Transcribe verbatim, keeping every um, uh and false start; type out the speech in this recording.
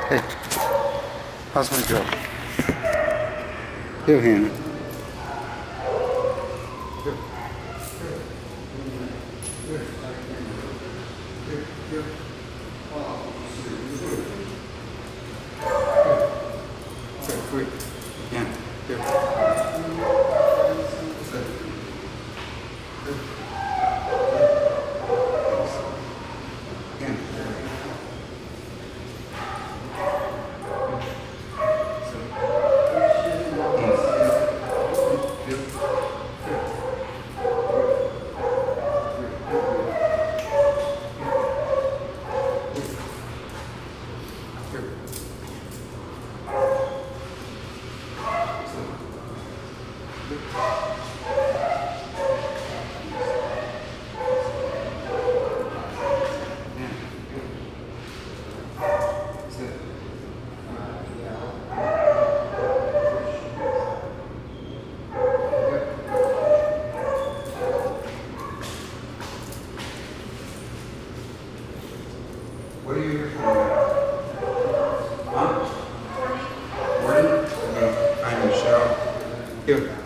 Hey, how's my girl? Here, Hannah. Quick. Yeah. Here. What are you here for? Huh? Morning? Okay, find Michelle. Here.